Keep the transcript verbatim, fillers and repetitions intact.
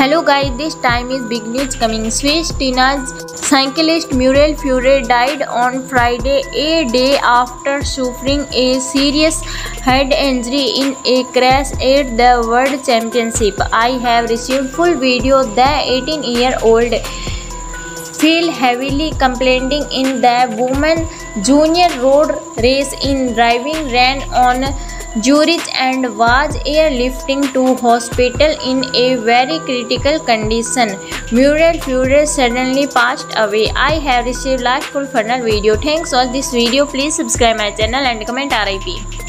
Hello guys, this time is big news coming. Swiss teenage cyclist Muriel Fure died on Friday, a day after suffering a serious head injury in a crash at the World Championship. I have received full video. The eighteen-year-old fell heavily complaining in the women's junior road race in driving rain on Zurich and was airlifted to hospital in a very critical condition. Muriel Fure suddenly passed away. I have received last full final video. Thanks for this video. Please subscribe my channel and comment R I P.